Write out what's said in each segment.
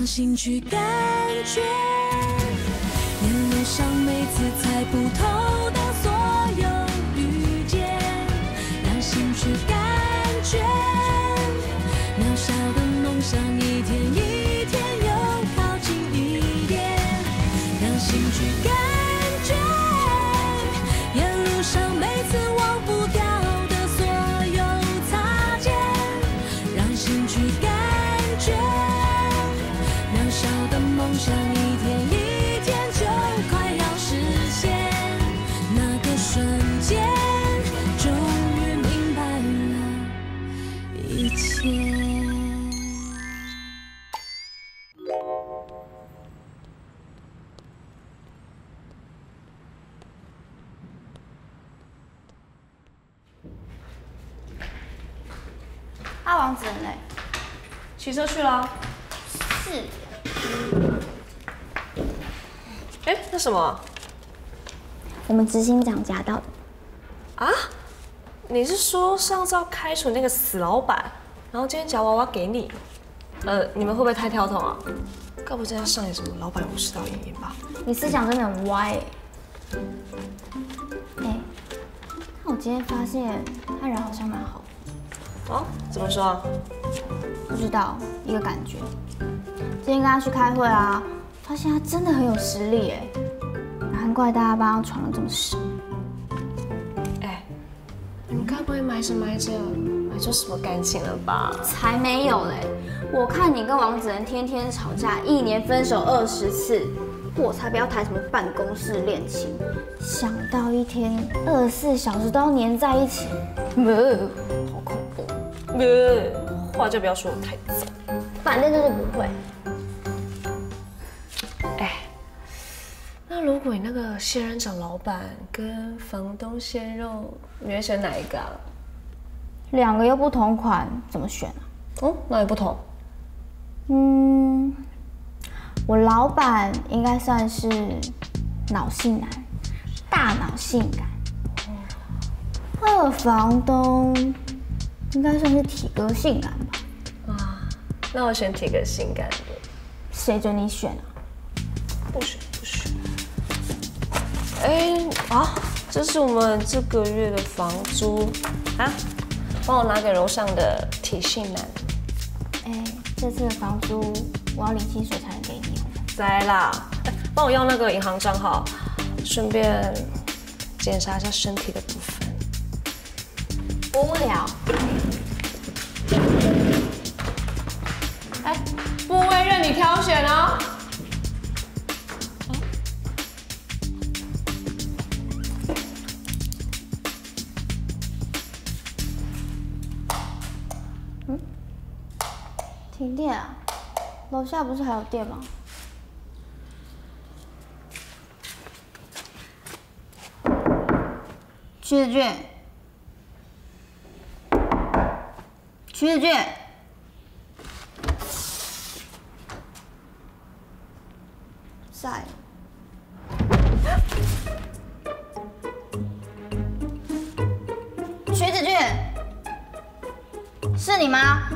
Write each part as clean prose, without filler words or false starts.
让心去感觉，沿路上每次猜不透的所有遇见，让心去感觉，渺小的梦想一天一天又靠近一点，让心去感觉，沿路上每次忘不掉的所有擦肩，让心去感觉，渺小的梦想一天一天就快要实现，那个瞬间终于明白了一切。 阿王子人嘞？ 骑车去了。 是。 哎，那什么？ 我们执行长夹到的。 啊？你是说上次要开除那个死老板，然后今天夹娃娃给你？你们会不会太跳痛啊？该不会在上演什么老板武士道演演吧？ 你思想真的很歪欸。哎，那我今天发现他人好像蛮好的。 哦，怎么说啊？ 不知道，一个感觉。今天跟他去开会啊，发现他真的很有实力哎，难怪大家帮他闯得这么实。 哎，你们该不会埋着埋出什么感情了吧？ 才没有嘞！我看你跟王子仁天天吵架，一年分手20次，我才不要谈什么办公室恋情。想到一天24小时都要黏在一起，好恐怖。 话就不要说我太早。 反正就是不会。 哎，那如果你那个仙人掌老板跟房东鲜肉，你会选哪一个啊？ 两个又不同款，怎么选啊？ 哦，哪里不同？ 我老板应该算是脑性男，大脑性感。二房东应该算是体格性感吧？ 啊，那我选体格性感的。 谁准你选啊？ 不选。哎啊，这是我们这个月的房租啊，帮我拿给楼上的体性男。 哎，这次的房租我要领薪水才能给你。 在啦，帮我要那个银行账号，顺便检查一下身体的部分。 无聊。 哎，部位任你挑选哦。 停电啊？楼下不是还有电吗？曲子俊，在。曲子俊，是你吗？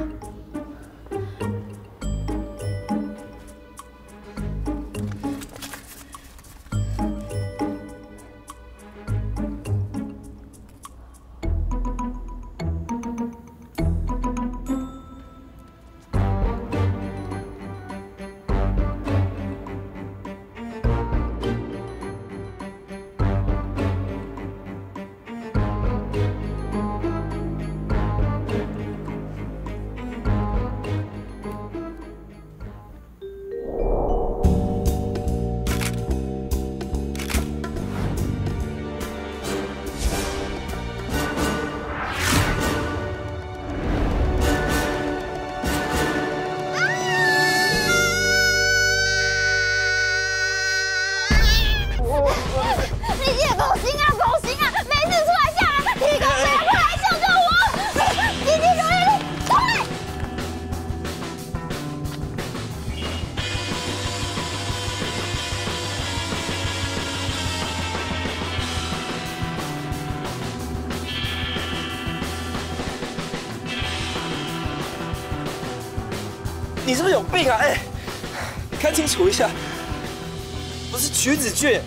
你是不是有病啊？哎， 看清楚一下，不是橘子菌。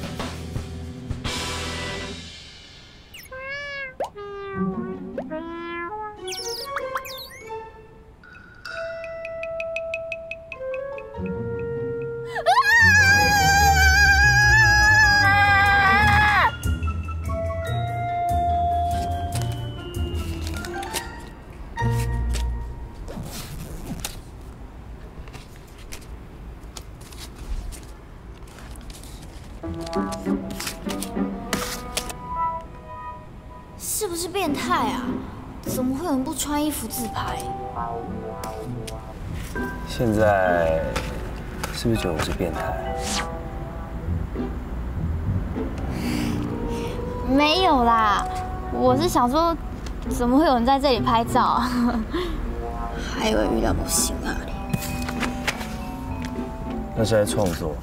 是不是变态啊？怎么会有人不穿衣服自拍？ 现在是不是觉得我是变态？ 没有啦，我是想说，怎么会有人在这里拍照啊？还以为遇到不行啊你。 那是在创作。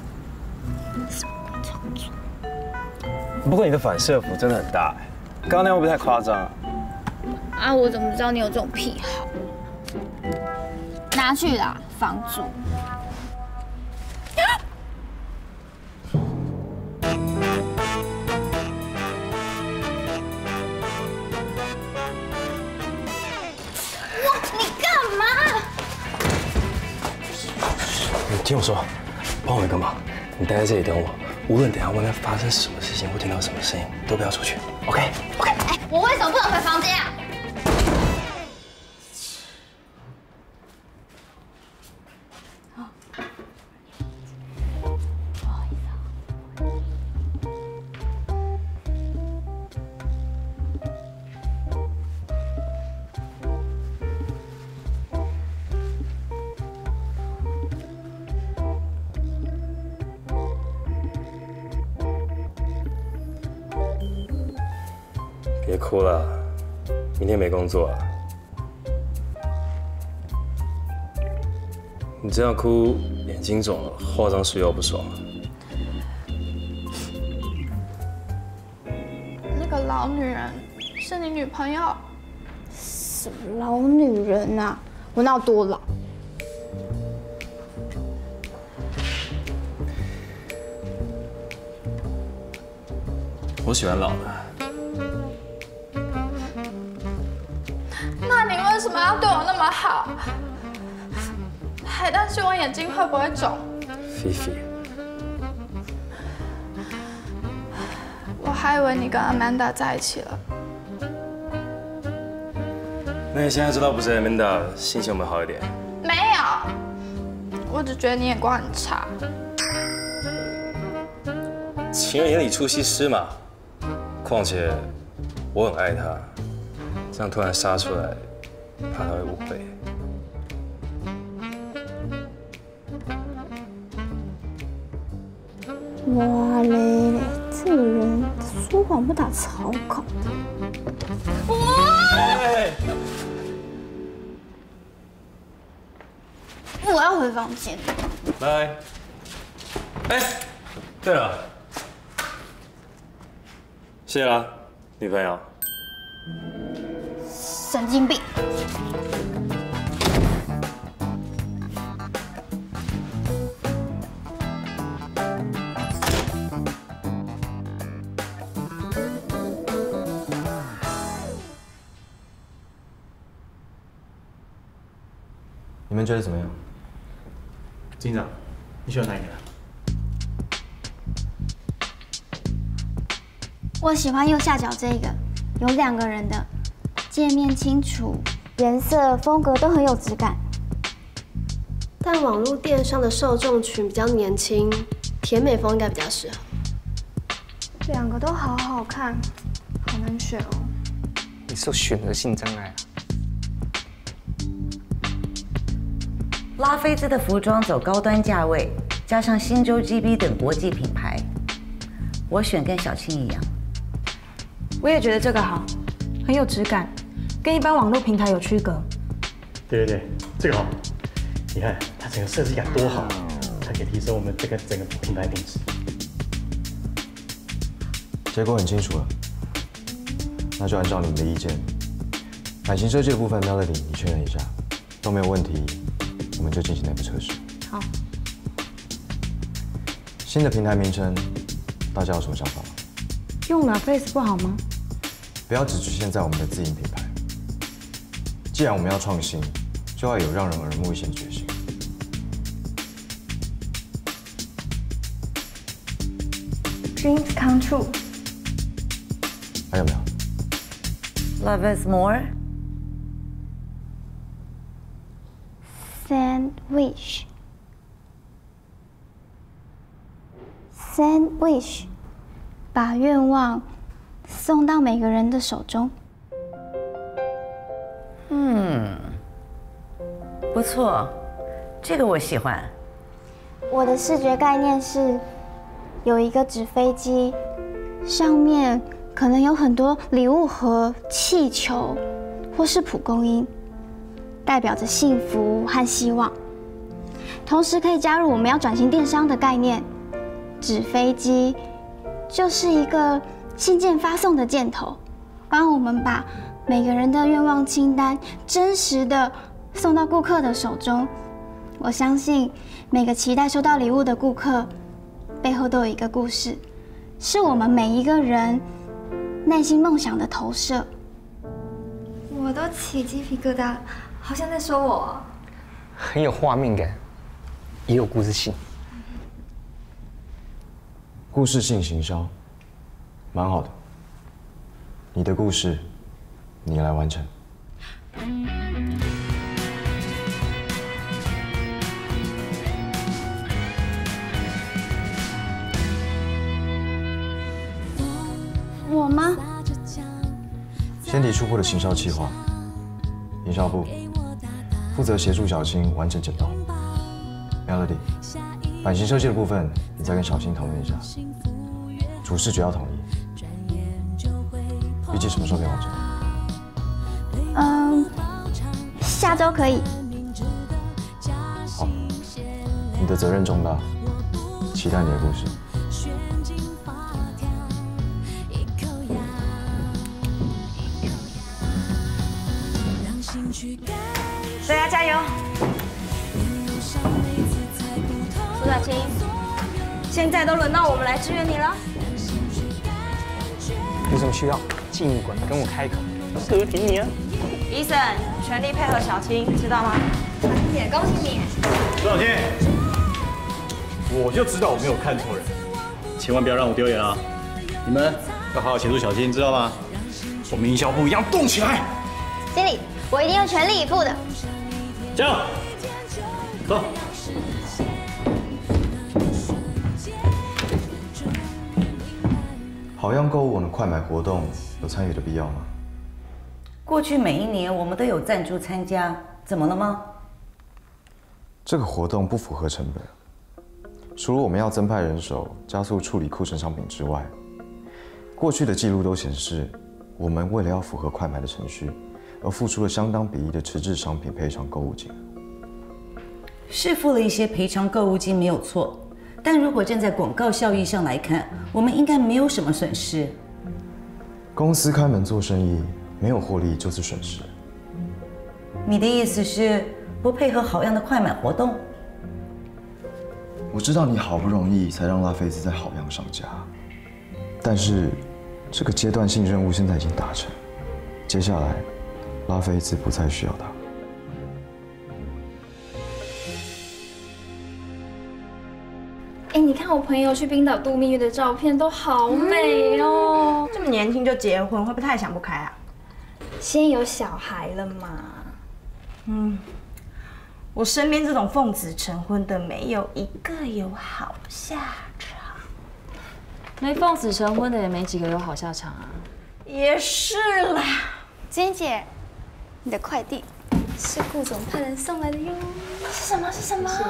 不过你的反射幅真的很大哎，刚刚那会不会太夸张啊？ 啊，我怎么知道你有这种癖好？拿去啦，房主。你干嘛？ 你听我说，帮我一个忙，你待在这里等我。无论等下外面发生什么事情或听到什么声音，都不要出去。OK。 哎，我为什么不能回房间啊？ 别哭了，明天没工作啊。你这样哭，眼睛肿了，化妆师又不爽了。 那个老女人是你女朋友？ 什么老女人啊？我哪有多老？ 我喜欢老的。 那你为什么要对我那么好？还担心我眼睛会不会肿？ 菲菲， 我还以为你跟 Amanda 在一起了。 那你现在知道不是 Amanda， 心情有没有好一点？ 没有，我只觉得你眼光很差。 情人眼里出西施嘛。况且我很爱她，这样突然杀出来，怕她会误会。 哇嘞，这个人说谎不打草稿的。我要回房间。 来，哎，对了，谢谢啦，女朋友。 神经病！ 你们觉得怎么样？ 警长，你喜欢哪一个？ 我喜欢右下角这个，有2个人的，界面清楚，颜色风格都很有质感。 但网络电商的受众群比较年轻，甜美风应该比较适合。 2个都好好看，好难选哦。 你是有选择性障碍啊？ 拉菲兹的服装走高端价位，加上新洲 GB 等国际品牌，我选跟小青一样。 我也觉得这个好，很有质感，跟一般网络平台有区隔。 对，这个好。你看它整个设计感多好，它可以提升我们这个整个品牌品质。 结果很清楚了，那就按照你们的意见，版型设计的部分 Melody 你确认一下，都没有问题，我们就进行内部测试。 好。 新的平台名称，大家有什么想法吗？ 用LaFace不好吗？ 不要只局限在我们的自营品牌。既然我们要创新，就要有让人耳目一新的决心。 Dreams come true。 还有没有 ？Love is more。 Sandwich。Sandwich， 把愿望送到每个人的手中。 不错，这个我喜欢。 我的视觉概念是有一个纸飞机，上面可能有很多礼物盒、气球，或是蒲公英，代表着幸福和希望。同时可以加入我们要转型电商的概念。纸飞机就是一个信件发送的箭头，帮我们把每个人的愿望清单真实的送到顾客的手中。我相信每个期待收到礼物的顾客背后都有一个故事，是我们每一个人内心梦想的投射。 我都起鸡皮疙瘩，好像在说我。 很有画面感，也有故事性。 故事性行销，蛮好的。你的故事，你来完成。 我吗？ 先提初步的行销计划，营销部负责协助小青完成剪刀。Melody， 版型设计的部分，你再跟小青讨论一下。主视觉要统一，预计什么时候可以完成？ 下周可以。 好，你的责任重大，期待你的故事。 大家加油！ 苏小青， 现在都轮到我们来支援你了。 有什么需要，尽管跟我开口，哥挺你啊。 医生，全力配合小青，知道吗？ 也恭喜你。 苏小青，我就知道我没有看错人，千万不要让我丢脸啊！你们要好好协助小青，知道吗？我们营销部一样动起来！ 经理，我一定会全力以赴的。 加油！走。 好样购物网的快买活动有参与的必要吗？ 过去每一年我们都有赞助参加，怎么了吗？ 这个活动不符合成本。除了我们要增派人手加速处理库存商品之外，过去的记录都显示，我们为了要符合快买的程序，而付出了相当比例的迟滞商品赔偿购物金。 是付了一些赔偿购物金没有错，但如果站在广告效益上来看，我们应该没有什么损失。 公司开门做生意，没有获利就是损失。 你的意思是不配合好样的快买活动？ 我知道你好不容易才让拉菲兹在好样上架，但是这个阶段性任务现在已经达成，接下来拉菲兹不再需要它。 你看我朋友去冰岛度蜜月的照片都好美哦。 这么年轻就结婚，会不会太想不开啊？ 先有小孩了嘛。 我身边这种奉子成婚的，没有一个有好下场。 没奉子成婚的也没几个有好下场啊。 也是啦。 金姐，你的快递是顾总派人送来的哟。 是什么？是什么？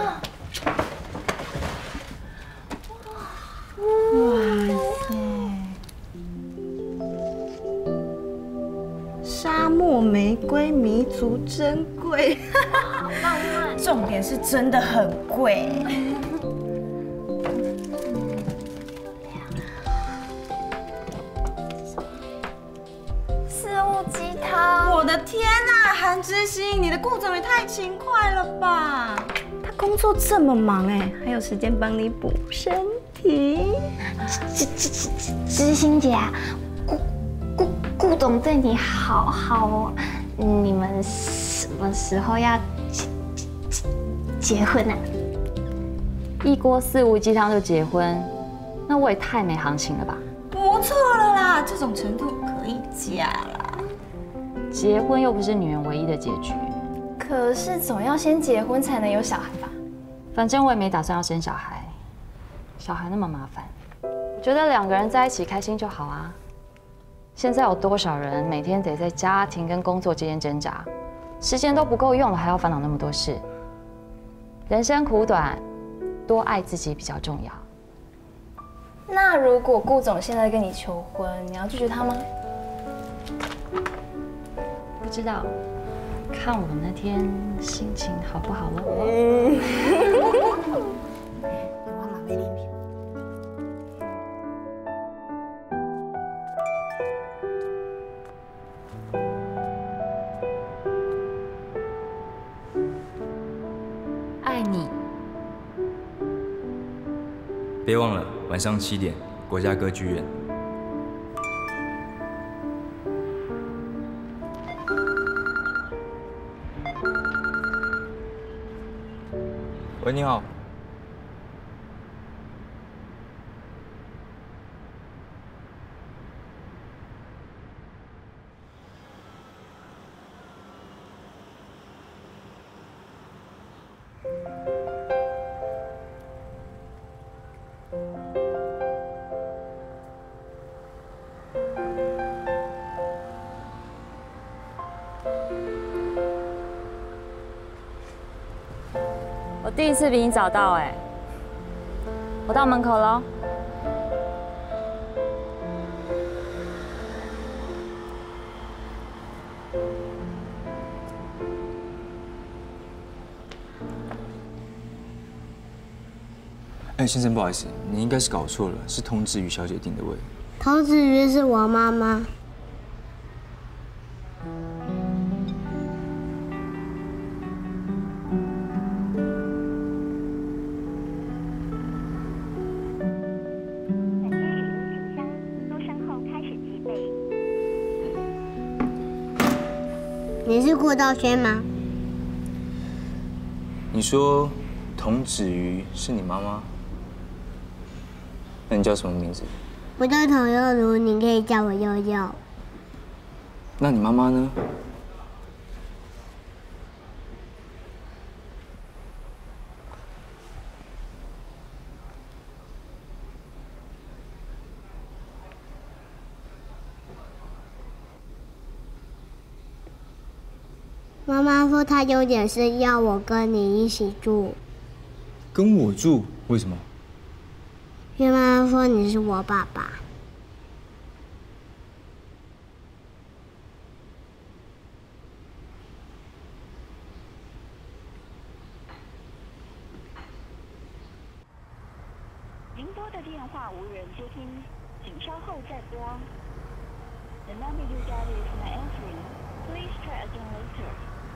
哇塞！沙漠玫瑰弥足珍贵， 浪漫。 重点是真的很贵。 四物鸡汤。 我的天哪，韩之星，你的顾总也太勤快了吧！他工作这么忙还有时间帮你补身体。 皮。知心姐啊，顾总对你好好哦。你们什么时候要结婚啊？ 一锅四物鸡汤就结婚，那我也太没行情了吧？ 不错了啦，这种程度可以嫁啦。 结婚又不是女人唯一的结局。 可是总要先结婚才能有小孩吧？ 反正我也没打算要生小孩，小孩那么麻烦，我觉得2个人在一起开心就好啊。现在有多少人每天得在家庭跟工作之间挣扎，时间都不够用了，还要烦恼那么多事。人生苦短，多爱自己比较重要。 那如果顾总现在跟你求婚，你要拒绝他吗？ 不知道，看我那天心情好不好了。 你忘了没脸皮。 爱你。 别忘了晚上7点，国家歌剧院。喂，你好。 我第一次比你早到哎，我到门口喽。 哎，先生，不好意思，你应该是搞错了，是童子瑜小姐订的位。 童子瑜是我妈妈。你是顾道轩吗？ 你说童子瑜是你妈妈？那你叫什么名字？ 我叫童佑如，你可以叫我佑佑。 那你妈妈呢？ 妈妈说她有点事要我跟你一起住。 跟我住？为什么？ 因为妈妈说你是我爸爸。 您拨的电话无人接听，请稍后再拨。The number you dialed is not answering. Please try again later.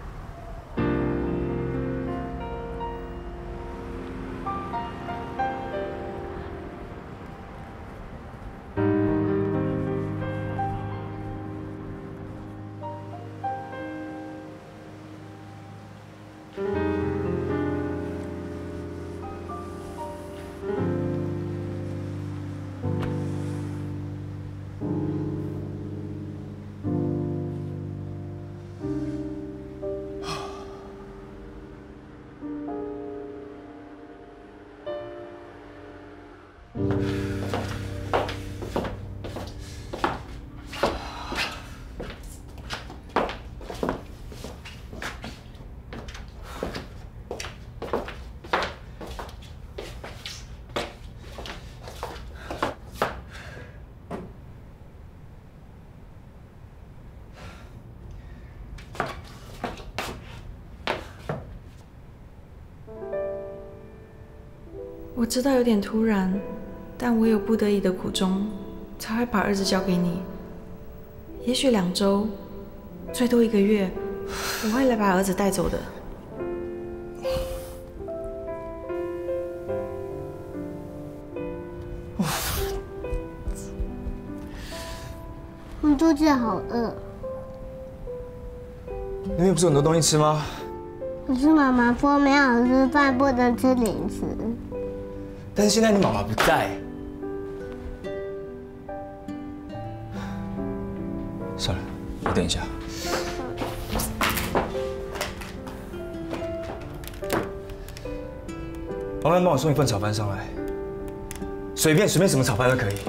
我知道有点突然，但我有不得已的苦衷，才会把儿子交给你。也许2周，最多1个月，我会来把儿子带走的。 肚子好饿。 那边不是有很多东西吃吗？ 可是妈妈说没有吃饭不能吃零食。 但是现在你妈妈不在。算了，我等一下。麻烦帮我送一份炒饭上来，随便什么炒饭都可以。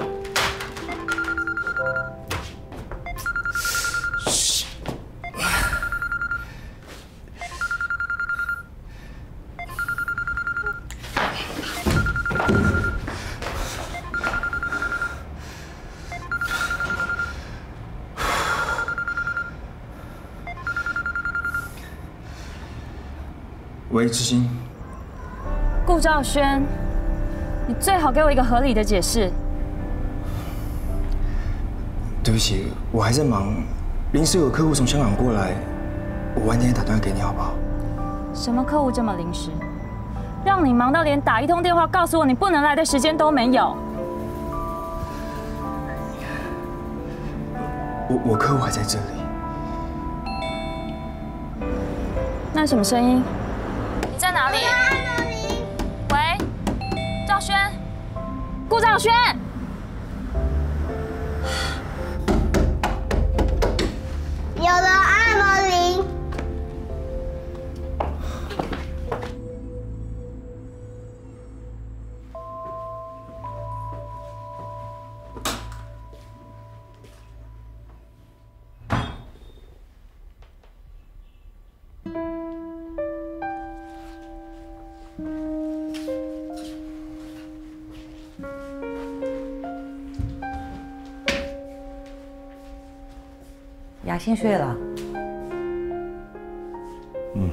喂，知心。 顾兆轩，你最好给我一个合理的解释。 对不起，我还在忙，临时有客户从香港过来，我晚点打电话给你好不好？ 什么客户这么临时，让你忙到连打一通电话告诉我你不能来的时间都没有？ 我客户还在这里。 那什么声音？你在哪里？喂，兆轩，顾兆轩。 有了，按门铃。 雅欣睡了。 嗯。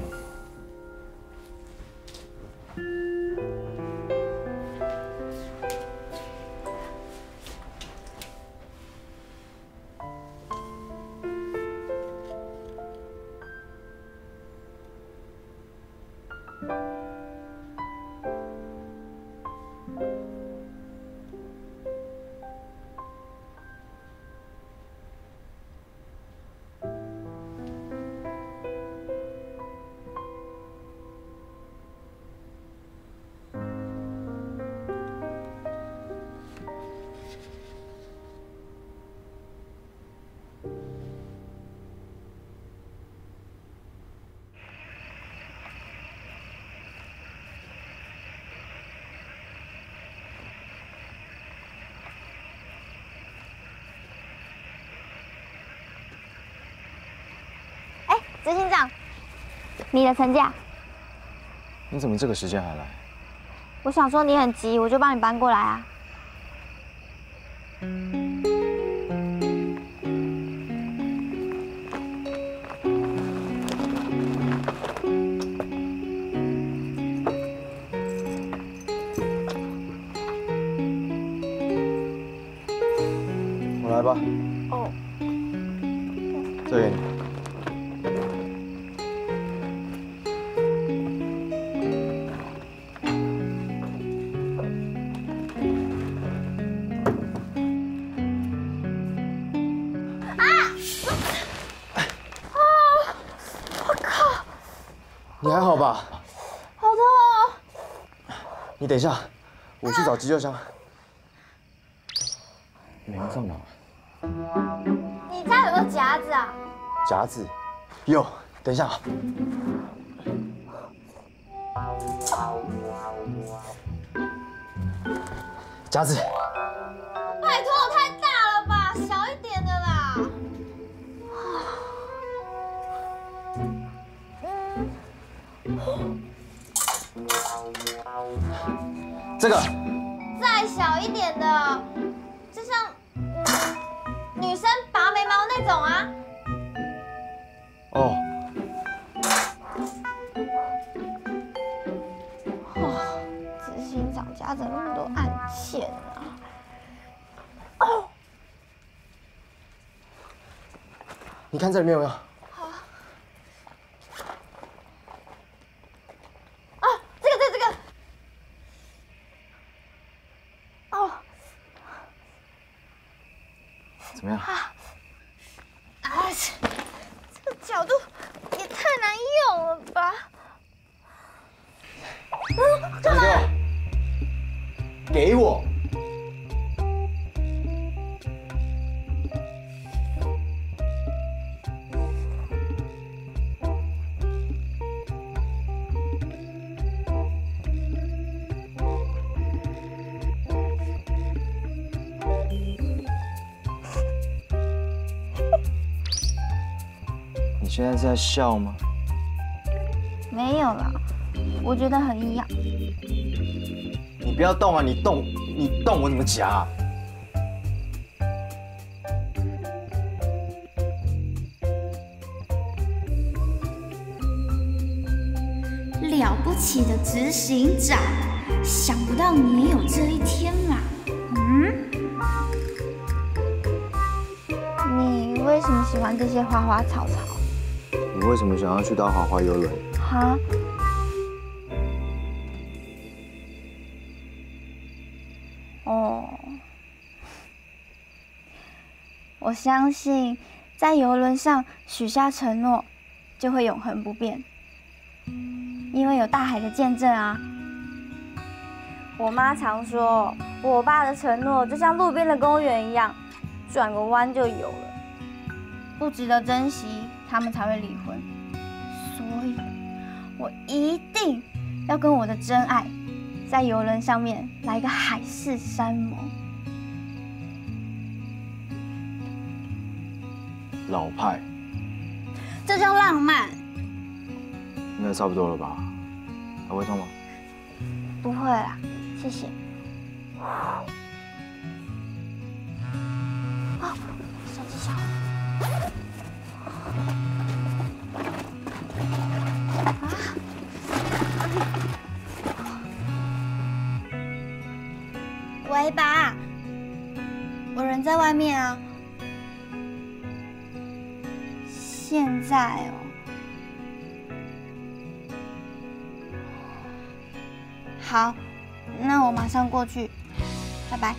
执行长，你的成假。 你怎么这个时间还来？ 我想说你很急，我就帮你搬过来啊。 我来吧。 哦。 这给你。你还好吧？ 好痛哦！ 你等一下，我去找急救箱。你要干嘛？ 你家有没有夹子啊？ 夹子？有，等一下啊。夹子。 拜托，太大了吧，小一点的啦。 这个。 再小一点的，就像女生拔眉毛那种啊。 哦。 执行长家怎么那么多案件啊？哦。 你看这里面有没有？ 哦。 怎么样？ 爸。 干嘛？给我！你现在是在笑吗？ 没有啦，我觉得很痒。 你不要动啊！你动我怎么夹啊？ 了不起的执行长，想不到你也有这一天嘛。 你为什么喜欢这些花花草草？ 你为什么想要去搭豪华游轮？ 哈？哦，我相信在游轮上许下承诺，就会永恒不变，因为有大海的见证啊。我妈常说，我爸的承诺就像路边的公园一样，转个弯就有了，不值得珍惜，他们才会离婚。所以，我一定要跟我的真爱，在游轮上面来一个海誓山盟。 老派， 这叫浪漫。 应该差不多了吧？还会痛吗？ 不会啦，谢谢。哦，手机响了。喂，爸，我人在外面啊。现在哦。好，那我马上过去，拜拜。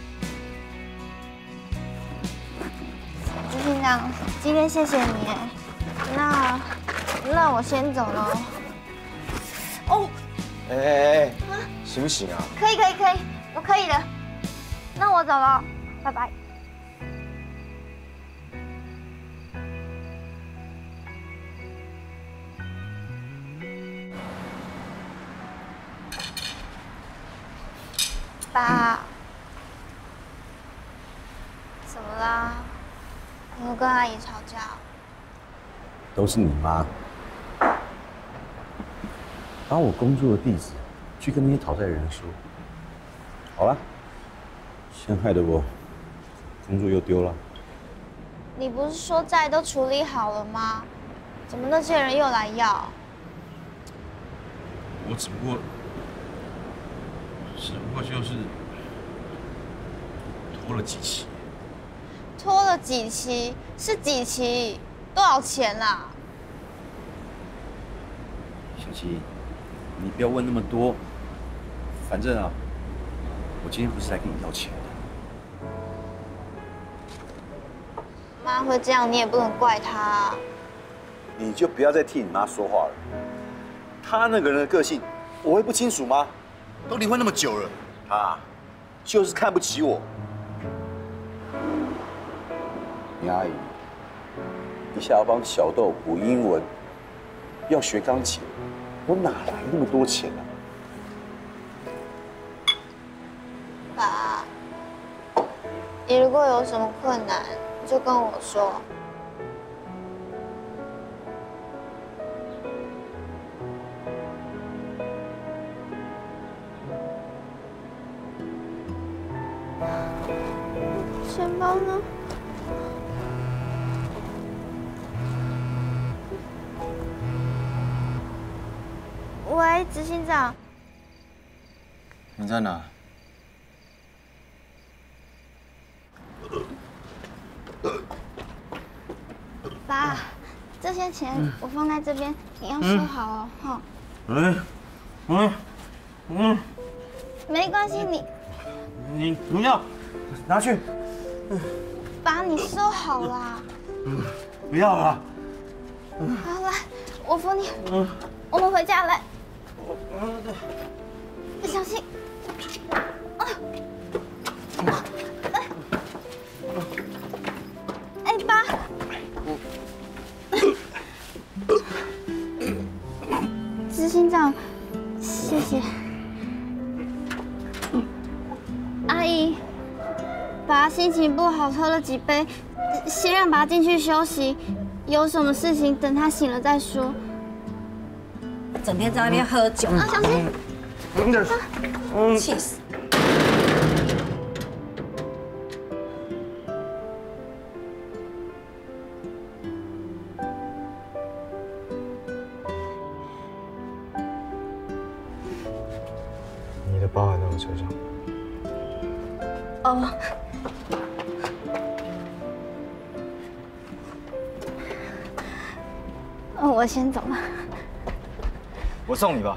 执行长，今天谢谢你，那我先走了。哦， 行不行啊？ 可以，我可以的。那我走了，拜拜。爸，怎么啦？你有跟阿姨吵架？ 都是你妈，把我工作的地址去跟那些讨债人说。好了，现在害得我工作又丢了。 你不是说债都处理好了吗？怎么那些人又来要？ 我只不过就是拖了几期。 拖了几期？是几期？多少钱啦？ 小七，你不要问那么多。反正啊，我今天不是来跟你要钱的。 妈会这样，你也不能怪她。 你就不要再替你妈说话了。她那个人的个性，我会不清楚吗？都离婚那么久了，她就是看不起我。你阿姨一下要帮小豆补英文，要学钢琴，我哪来那么多钱啊？ 爸，你如果有什么困难，就跟我说。钱包呢？喂，执行长。 你在哪？ 爸，这些钱我放在这边，你要收好哦，哈。没关系， 你不要拿去。 爸，你收好啦。 不要了。 好，来，我扶你。 我们回家来。小心。哎，爸。执行长，谢谢。阿姨，爸心情不好，喝了几杯，先让爸进去休息。有什么事情等他醒了再说。 整天在外面喝酒， 小心！ 气死！ 你的包还在我车上。 哦。我先走了。 我送你吧。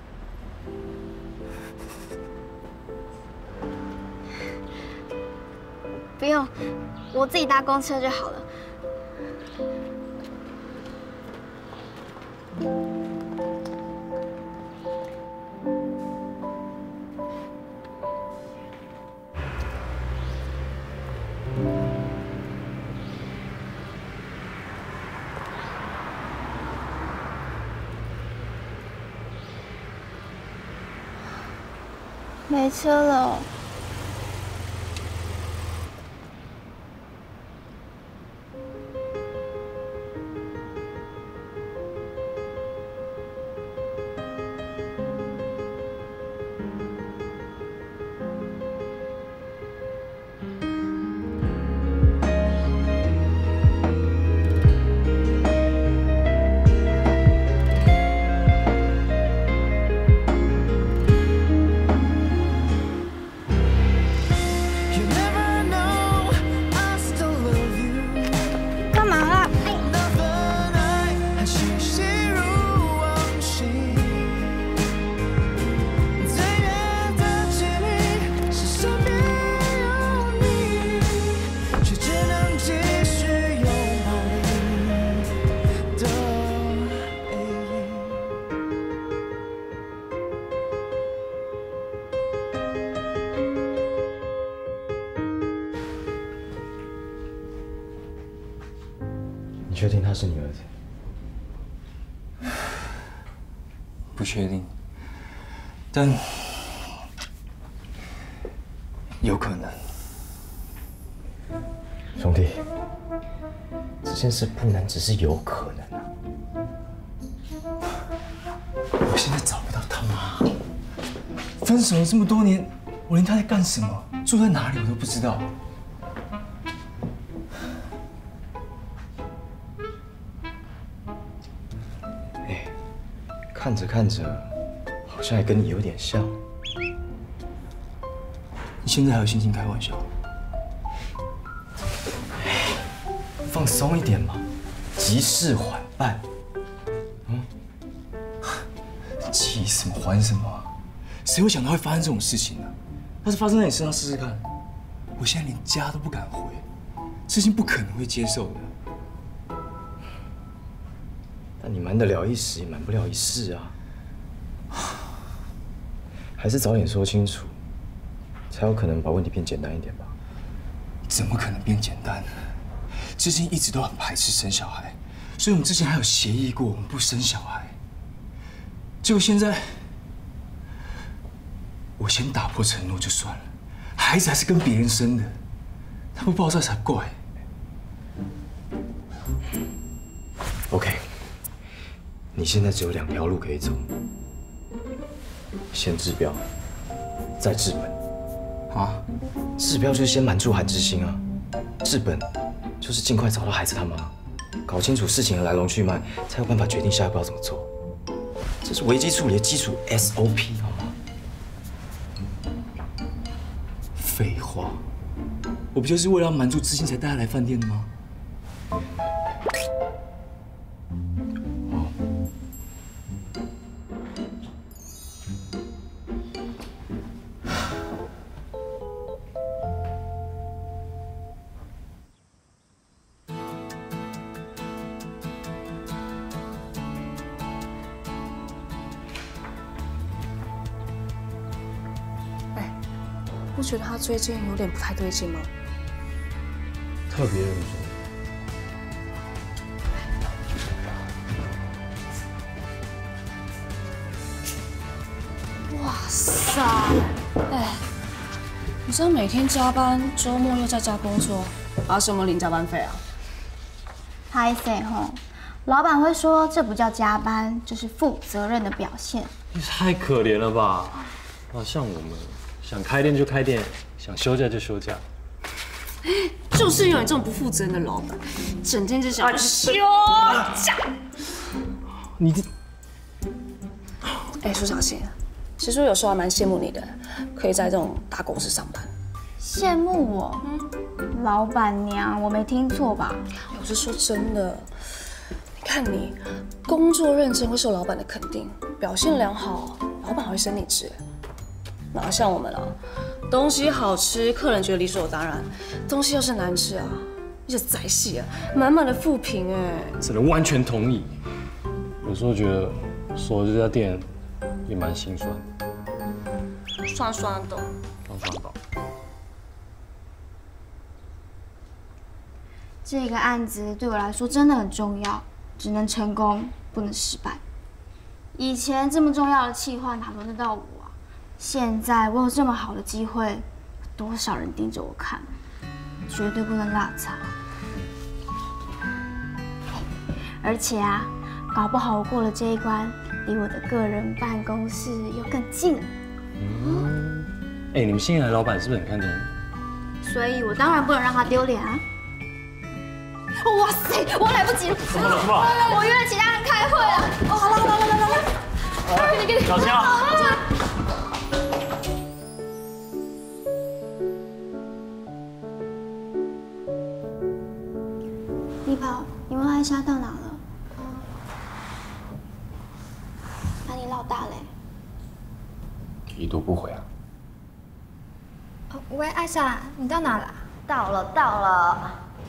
不用，我自己搭公车就好了。没车了。 你确定他是你儿子？ 不确定，但有可能。 兄弟，这件事不能只是有可能啊！ 我现在找不到他妈，分手了这么多年，我连他在干什么、住在哪里我都不知道。 看着看着，好像也跟你有点像。 你现在还有心情开玩笑？ 放松一点嘛，急事缓办。 急什么缓什么啊？谁会想到会发生这种事情呢？要是发生在你身上试试看，我现在连家都不敢回，事情不可能会接受的。 但你瞒得了一时，也瞒不了一世啊。还是早点说清楚，才有可能把问题变简单一点吧。 怎么可能变简单？之前一直都很排斥生小孩，所以我们之前还有协议过，我们不生小孩。结果现在，我先打破承诺就算了，孩子还是跟别人生的，他不爆炸才怪。 OK。你现在只有2条路可以走，先治标，再治本。啊？治标就是先瞒住韩之星啊，治本就是尽快找到孩子他妈，搞清楚事情的来龙去脉，才有办法决定下一步要怎么做。这是危机处理的基础 SOP， 好吗？ 废话，我不就是为了要瞒住之星才带他来饭店的吗？ 不觉得他最近有点不太对劲吗？ 特别认真。 哇塞，哎，你知道每天加班，周末又在家工作，拿什么领加班费啊？ 拍谁吼？老板会说这不叫加班，这是负责任的表现。 你太可怜了吧？啊，像我们想开店就开店，想休假就休假。 就是有你这种不负责任的老板，整天就想着休假。 你这， 哎，苏小姐，其实我有时候还蛮羡慕你的，可以在这种大公司上班。 羡慕我？老板娘，我没听错吧？ 我是说真的，你看你工作认真会受老板的肯定，表现良好，老板还会升你职。哪像我们啊，东西好吃，客人觉得理所当然；东西要是难吃啊，一直宰戏啊，满满的负评哎。 只能完全同意。有时候觉得守这家店也蛮心酸。 酸酸的。 酸酸的。 这个案子对我来说真的很重要，只能成功，不能失败。以前这么重要的企划哪轮得到我啊？现在我有这么好的机会，多少人盯着我看，绝对不能落差。而且啊，搞不好我过了这一关，离我的个人办公室又更近了。 哎，你们新来的老板是不是很看重你？ 所以我当然不能让他丢脸啊！哇塞，我来不及了！ 怎么了？ 我约了其他人开会了。哦，好了，来，给你。 小心啊！ 你跑，你问艾莎到哪了？把你老大嘞？ 已读不回啊。 喂，艾莎，你到哪了？ 到了。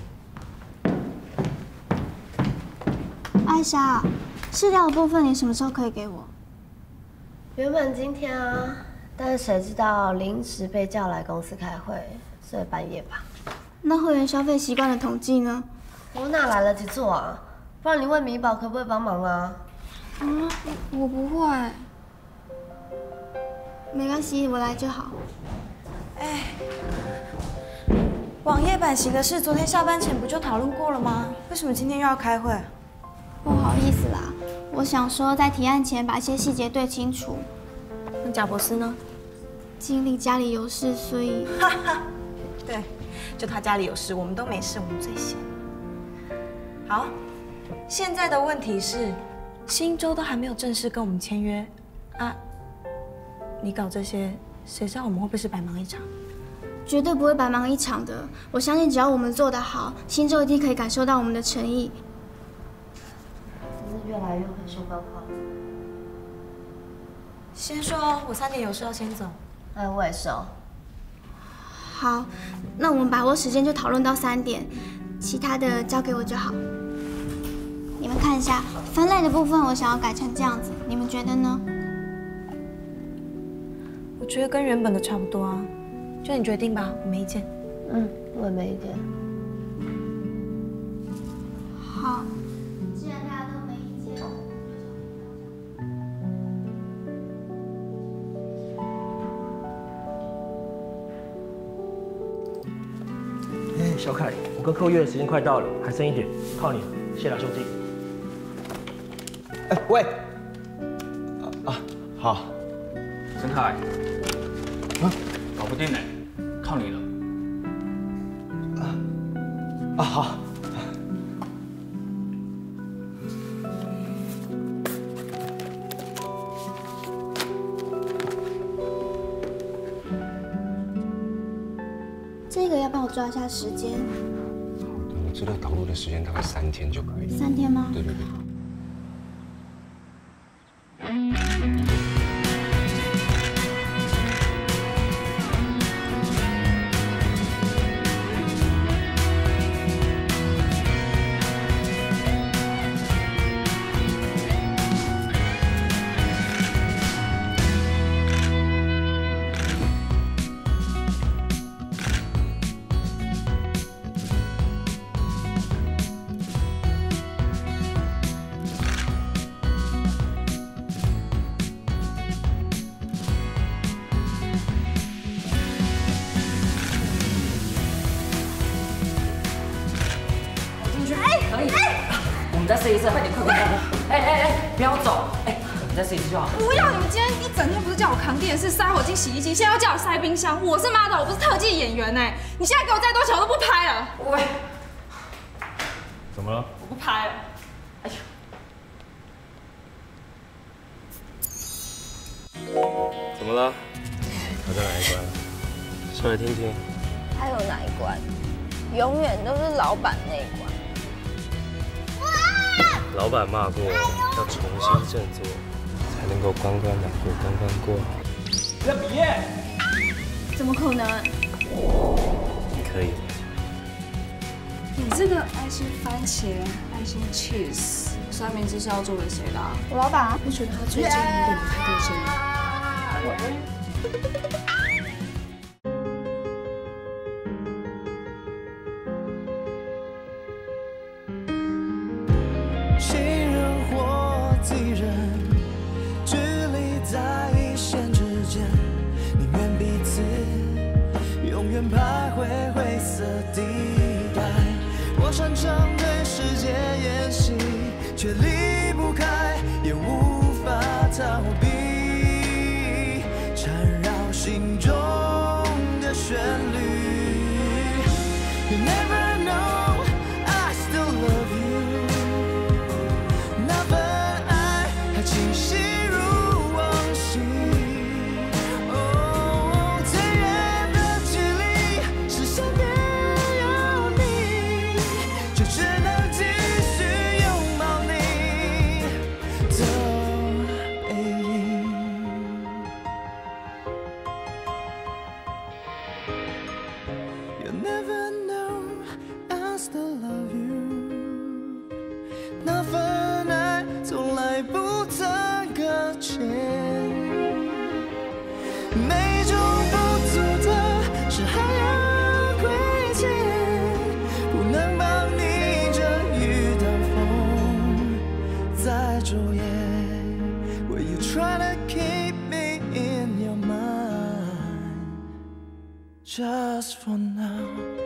艾莎，试调的部分你什么时候可以给我？ 原本今天啊，但是谁知道临时被叫来公司开会，所以半夜吧。 那会员消费习惯的统计呢？ 我哪来得及做啊？不然你问米宝可不可以帮忙啊？ 我不会。没关系，我来就好。 哎，网页版型的事昨天下班前不就讨论过了吗？为什么今天又要开会？ 不好意思啦，我想说在提案前把一些细节对清楚。 那贾博士呢？ 经理家里有事，所以…… 哈哈，对，就他家里有事，我们都没事，我们最闲。好，现在的问题是，新州都还没有正式跟我们签约啊，你搞这些，谁知道我们会不会是白忙一场？ 绝对不会白忙一场的。我相信只要我们做得好，新州一定可以感受到我们的诚意。 真是越来越会说干话。 先说，我3点有事要先走。 我也是哦。 好，那我们把握时间就讨论到3点，其他的交给我就好。你们看一下分类的部分，我想要改成这样子，你们觉得呢？ 我觉得跟原本的差不多啊，就你决定吧，我没意见。 我也没意见。 好，既然大家都没意见， 哎，小凯，我跟客户约的时间快到了，还剩1点，靠你了，谢啦，兄弟。 哎，喂，好。 陈凯，搞不定呢，靠你了。 好。 这个要帮我抓一下时间。 我知道导入的时间大概3天就可以。 3天吗？ 对。 们再试一次，快点，快！不要走！我们再试一次就好。 不要！你们今天一整天不是叫我扛电视、塞火进洗衣机，现在要叫我塞冰箱。我是 model， 我不是特技演员哎！你现在给我再多钱，我都不拍了。 喂， 怎么了？ 我不拍了。哎呦！ 怎么了？还在哪一关？说来听听。 还有哪一关？永远都是老板那一关。 老板骂过，要重新振作，才能够关关难过关关过。 你的笔耶？ 怎么可能？ 你可以。 你这个爱心番茄、爱心 cheese， 三明治是要做给谁的？ 我老板啊。 我觉得他最近有点不太对劲。 情人或敌人，距离在一线之间，宁愿彼此永远徘徊灰色地带。我擅长对世界演戏，却离不开，也无法逃避，缠绕心中的旋律。You never know, I still love you。那份爱还清晰如往昔。哦，最远的距离是身边有你，就只能继续拥抱你的背影。You never know, I still love you。那份爱从来不曾搁浅，美中不足的是还要亏欠，不能帮你遮雨挡风在昼夜。Will you try to keep me in your mind just for now？